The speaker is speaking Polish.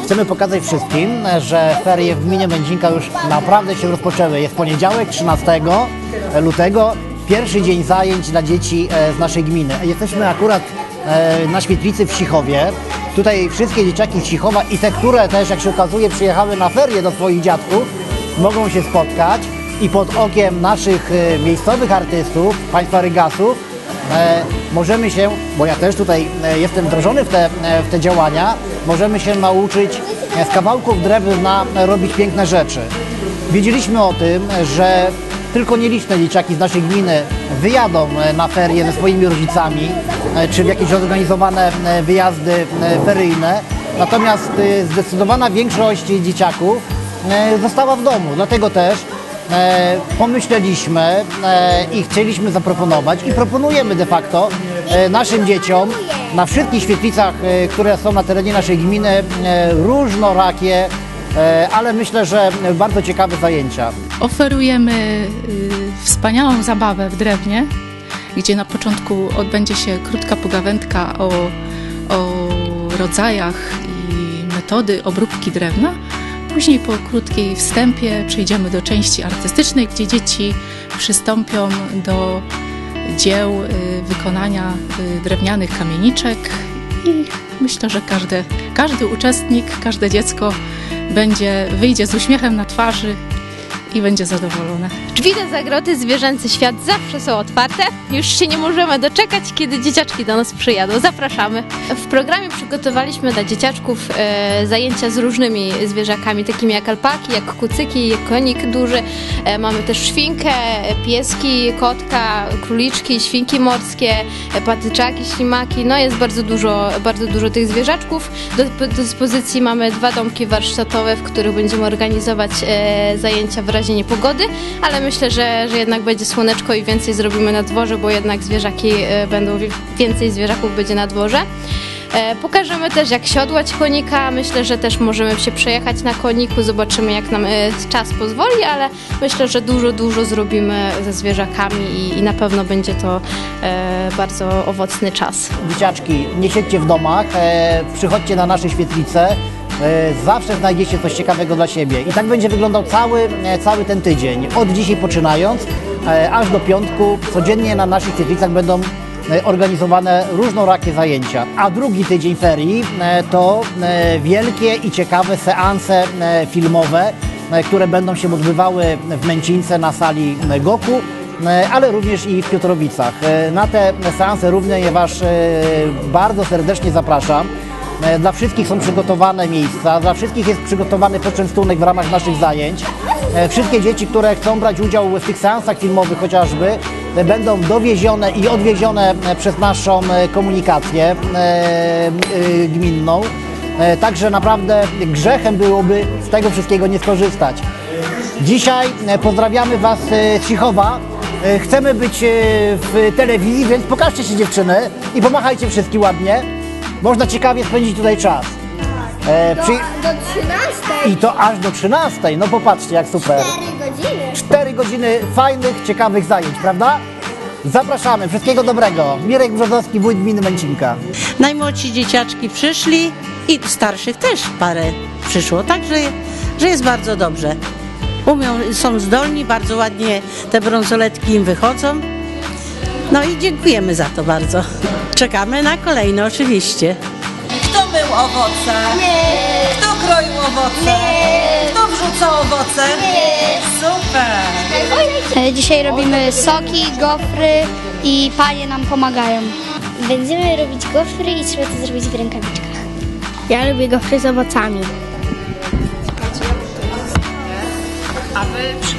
chcemy pokazać wszystkim, że ferie w gminie Będzinka już naprawdę się rozpoczęły. Jest poniedziałek, 13 lutego, pierwszy dzień zajęć dla dzieci z naszej gminy. Jesteśmy akurat na świetlicy w Cichowie. Tutaj wszystkie dzieciaki z Cichowa i te, które też, jak się okazuje, przyjechały na ferie do swoich dziadków, mogą się spotkać i pod okiem naszych miejscowych artystów, państwa Rygasów, możemy się, bo ja też tutaj jestem wdrożony w te działania, możemy się nauczyć z kawałków drewna robić piękne rzeczy. Wiedzieliśmy o tym, że tylko nieliczne dzieciaki z naszej gminy wyjadą na ferie ze swoimi rodzicami, czy w jakieś zorganizowane wyjazdy feryjne, natomiast zdecydowana większość dzieciaków została w domu, dlatego też pomyśleliśmy i chcieliśmy zaproponować i proponujemy de facto naszym dzieciom na wszystkich świetlicach, które są na terenie naszej gminy, różnorakie, ale myślę, że bardzo ciekawe zajęcia. Oferujemy wspaniałą zabawę w drewnie, gdzie na początku odbędzie się krótka pogawędka o rodzajach i metody obróbki drewna. Później po krótkiej wstępie przejdziemy do części artystycznej, gdzie dzieci przystąpią do dzieł wykonania drewnianych kamieniczek i myślę, że każdy uczestnik, każde dziecko wyjdzie z uśmiechem na twarzy i będzie zadowolone. Drzwi do zagrody Zwierzęcy Świat zawsze są otwarte. Już się nie możemy doczekać, kiedy dzieciaczki do nas przyjadą. Zapraszamy. W programie przygotowaliśmy dla dzieciaczków zajęcia z różnymi zwierzakami, takimi jak alpaki, jak kucyki, jak konik duży. Mamy też świnkę, pieski, kotka, króliczki, świnki morskie, patyczaki, ślimaki. No jest bardzo dużo tych zwierzaczków. Do dyspozycji mamy 2 domki warsztatowe, w których będziemy organizować zajęcia w razie niepogody, ale myślę, że jednak będzie słoneczko i więcej zrobimy na dworze, bo jednak więcej zwierzaków będzie na dworze. Pokażemy też, jak siodłać konika. Myślę, że też możemy się przejechać na koniku, zobaczymy, jak nam czas pozwoli, ale myślę, że dużo zrobimy ze zwierzakami i na pewno będzie to bardzo owocny czas. Dzieciaczki, nie siedźcie w domach, przychodźcie na nasze świetlice. Zawsze znajdziecie coś ciekawego dla siebie i tak będzie wyglądał cały ten tydzień. Od dzisiaj poczynając, aż do piątku codziennie na naszych świetlicach będą organizowane różnorakie zajęcia. A drugi tydzień ferii to wielkie i ciekawe seanse filmowe, które będą się odbywały w Męcince na sali Goku, ale również i w Piotrowicach. Na te seanse również Was bardzo serdecznie zapraszam. Dla wszystkich są przygotowane miejsca, dla wszystkich jest przygotowany poczęstunek w ramach naszych zajęć. Wszystkie dzieci, które chcą brać udział w tych seansach filmowych chociażby, będą dowiezione i odwiezione przez naszą komunikację gminną. Także naprawdę grzechem byłoby z tego wszystkiego nie skorzystać. Dzisiaj pozdrawiamy Was z Cichowa. Chcemy być w telewizji, więc pokażcie się dziewczyny i pomachajcie wszystkim ładnie. Można ciekawie spędzić tutaj czas. Do 13. I to aż do 13. No popatrzcie, jak super. 4 godziny. 4 godziny fajnych, ciekawych zajęć, prawda? Zapraszamy. Wszystkiego dobrego. Mirek Brzozowski, wójt gminy Męcinka. Najmłodsi dzieciaczki przyszli i starszych też parę przyszło, także że jest bardzo dobrze. Są zdolni, bardzo ładnie te brązoletki im wychodzą. No i dziękujemy za to bardzo. Czekamy na kolejne oczywiście. Kto mył owoce? My. Kto kroił owoce? My. Kto wrzucał owoce? My. Super! Dzisiaj robimy soki, gofry i panie nam pomagają. Będziemy robić gofry i trzeba to zrobić w rękawiczkach. Ja lubię gofry z owocami. A wy